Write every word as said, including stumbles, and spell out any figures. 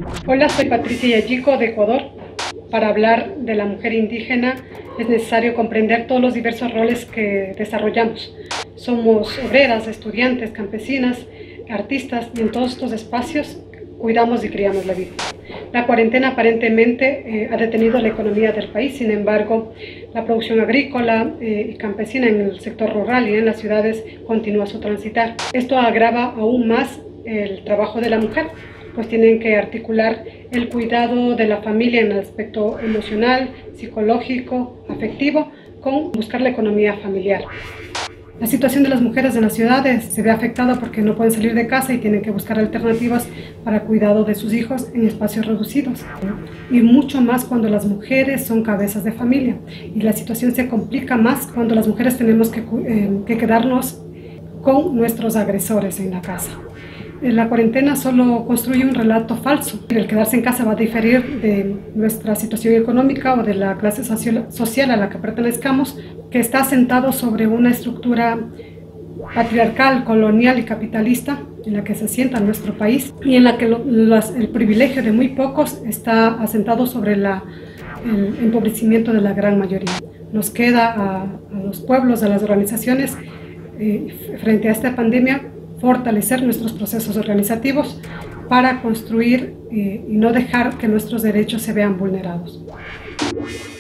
Hola, soy Patricia Yayico de Ecuador. Para hablar de la mujer indígena es necesario comprender todos los diversos roles que desarrollamos. Somos obreras, estudiantes, campesinas, artistas y en todos estos espacios cuidamos y criamos la vida. La cuarentena aparentemente eh, ha detenido la economía del país, sin embargo, la producción agrícola eh, y campesina en el sector rural y en las ciudades continúa su transitar. Esto agrava aún más el trabajo de la mujer, pues tienen que articular el cuidado de la familia en el aspecto emocional, psicológico, afectivo, con buscar la economía familiar. La situación de las mujeres en las ciudades se ve afectada porque no pueden salir de casa y tienen que buscar alternativas para cuidado de sus hijos en espacios reducidos. Y mucho más cuando las mujeres son cabezas de familia. Y la situación se complica más cuando las mujeres tenemos que, eh, que quedarnos con nuestros agresores en la casa. La cuarentena solo construye un relato falso. El quedarse en casa va a diferir de nuestra situación económica o de la clase social a la que pertenezcamos, que está asentado sobre una estructura patriarcal, colonial y capitalista en la que se asienta nuestro país y en la que lo, las, el privilegio de muy pocos está asentado sobre la, el empobrecimiento de la gran mayoría. Nos queda a, a los pueblos, a las organizaciones, eh, frente a esta pandemia, fortalecer nuestros procesos organizativos para construir eh, y no dejar que nuestros derechos se vean vulnerados.